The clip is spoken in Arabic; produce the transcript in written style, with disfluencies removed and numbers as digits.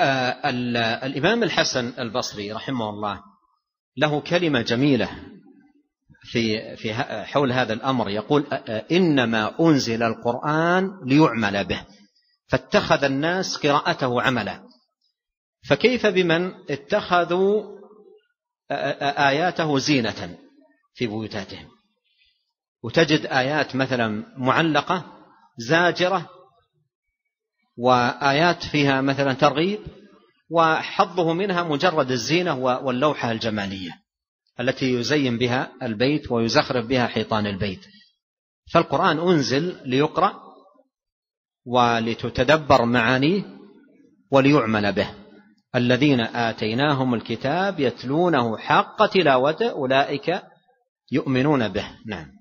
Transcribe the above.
الإمام الحسن البصري رحمه الله له كلمة جميلة في حول هذا الأمر، يقول: إنما أنزل القرآن ليعمل به، فاتخذ الناس قراءته عملا، فكيف بمن اتخذوا آياته زينة في بيوتاتهم؟ وتجد آيات مثلا معلقة زاجرة، وآيات فيها مثلا ترغيب، وحظه منها مجرد الزينة واللوحة الجمالية التي يزين بها البيت ويزخرف بها حيطان البيت. فالقرآن أنزل ليقرأ ولتتدبر معانيه وليعمل به. الذين آتيناهم الكتاب يتلونه حق تلاوته أولئك يؤمنون به. نعم.